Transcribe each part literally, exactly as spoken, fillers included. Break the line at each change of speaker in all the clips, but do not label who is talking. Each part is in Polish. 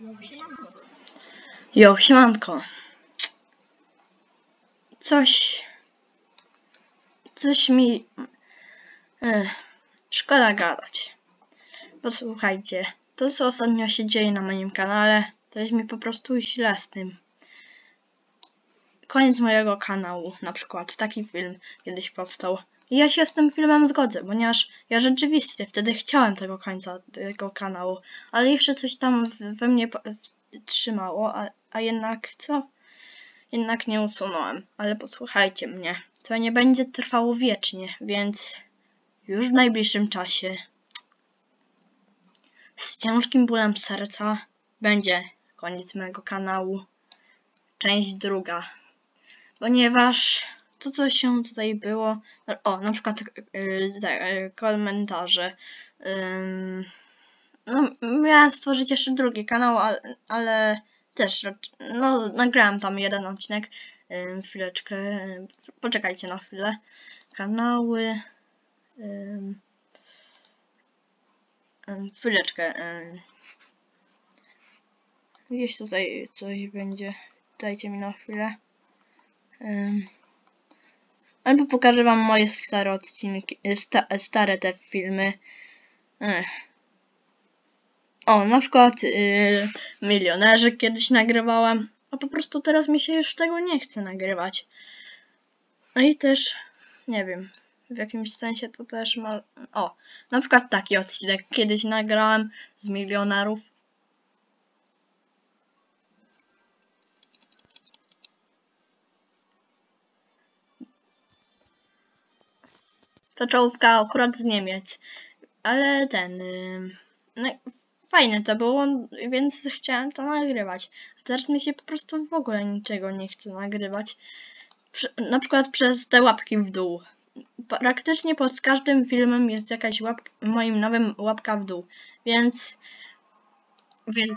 Jo, siemanko. Coś... Coś mi... Ech, szkoda gadać. Posłuchajcie, to co ostatnio się dzieje na moim kanale, to jest mi po prostu źle z tym. Koniec mojego kanału, na przykład taki film kiedyś powstał. I ja się z tym filmem zgodzę, ponieważ ja rzeczywiście wtedy chciałem tego końca tego kanału, ale jeszcze coś tam we mnie trzymało, a, a jednak co? Jednak nie usunąłem. Ale posłuchajcie mnie, to nie będzie trwało wiecznie, więc już w najbliższym czasie z ciężkim bólem serca będzie koniec mojego kanału, część druga, ponieważ to co się tutaj było, o na przykład yy, te, komentarze, yy, no miałem stworzyć jeszcze drugi kanał, ale, ale też no nagrałem tam jeden odcinek, yy, chwileczkę, yy, poczekajcie na chwilę, kanały, yy, yy, chwileczkę, yy. Gdzieś tutaj coś będzie, dajcie mi na chwilę. Um, albo pokażę wam moje stare odcinki, sta, stare te filmy. Ech. O, na przykład yy, Milionerzy kiedyś nagrywałem, a po prostu teraz mi się już tego nie chce nagrywać. No i też, nie wiem, w jakimś sensie to też ma... O, na przykład taki odcinek kiedyś nagrałem z Milionerów. To czołówka akurat z Niemiec, ale ten, yy, no, fajne to było, więc chciałem to nagrywać. A teraz mi się po prostu w ogóle niczego nie chce nagrywać. Prze na przykład przez te łapki w dół. Praktycznie pod każdym filmem jest jakaś łapka, moim nowym łapka w dół, więc, więc,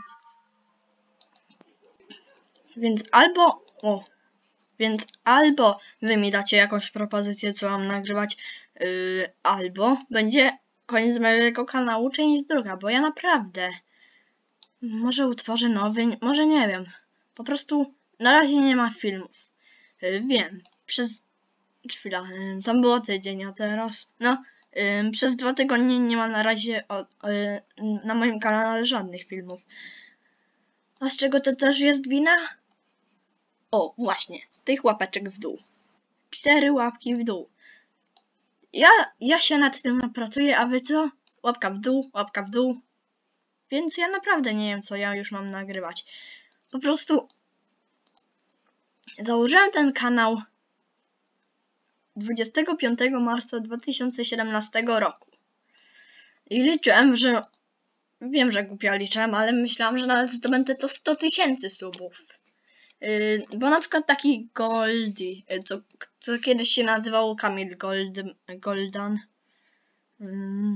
więc albo, o, więc albo wy mi dacie jakąś propozycję, co mam nagrywać, yy, albo będzie koniec mojego kanału, część druga, bo ja naprawdę może utworzę nowy, może nie wiem, po prostu na razie nie ma filmów. Yy, wiem, przez chwila, yy, tam było tydzień, a teraz, no, yy, przez dwa tygodnie nie ma na razie o, yy, na moim kanale żadnych filmów. A z czego to też jest wina? O, właśnie, z tych łapeczek w dół. Cztery łapki w dół. Ja, ja się nad tym napracuję, a wy co? Łapka w dół, łapka w dół. Więc ja naprawdę nie wiem, co ja już mam nagrywać. Po prostu założyłem ten kanał dwudziestego piątego marca dwa tysiące siedemnastego roku. I liczyłem, że... Wiem, że głupio liczyłem, ale myślałam, że nawet zdobędę to sto tysięcy subów. Yy, bo na przykład taki Goldie, co, co kiedyś się nazywał Kamil Gold, Goldan. Yy.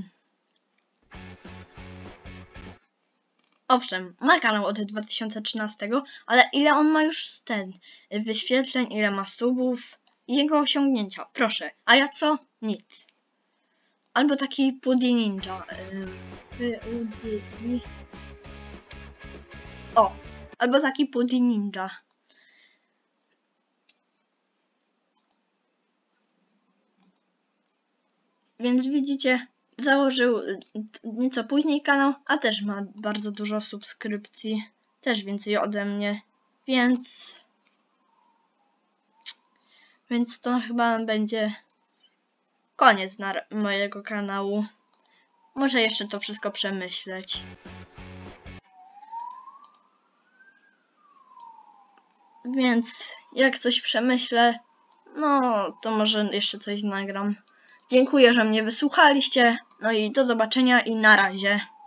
Owszem, ma kanał od dwa tysiące trzynastego, ale ile on ma już ten wyświetleń, ile ma subów i jego osiągnięcia, proszę. A ja co? Nic. Albo taki Pudi Ninja. Yy, o, albo taki Pudi Ninja. Więc widzicie, założył nieco później kanał, a też ma bardzo dużo subskrypcji, też więcej ode mnie, więc więc to chyba będzie koniec na mojego kanału. Muszę jeszcze to wszystko przemyśleć. Więc jak coś przemyślę, no to może jeszcze coś nagram. Dziękuję, że mnie wysłuchaliście, no i do zobaczenia i na razie.